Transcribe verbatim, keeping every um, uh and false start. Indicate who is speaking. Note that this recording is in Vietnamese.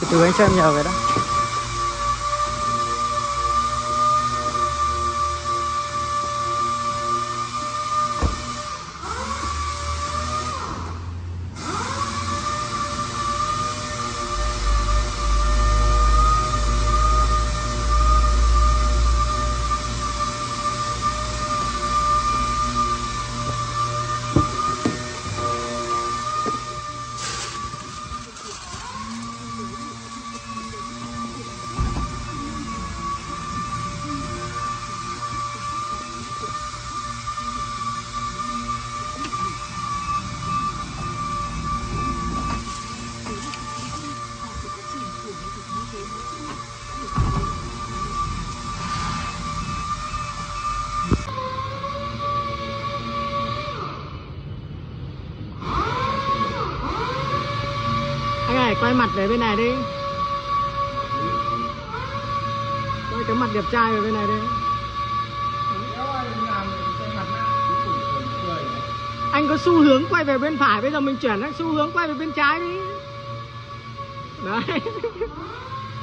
Speaker 1: từ anh xem nhờ cái đó.
Speaker 2: Anh này quay mặt về bên này đi. Quay cái mặt đẹp trai về bên này đi. Anh có xu hướng quay về bên phải, bây giờ mình chuyển sang xu hướng quay về bên trái đi. Đấy.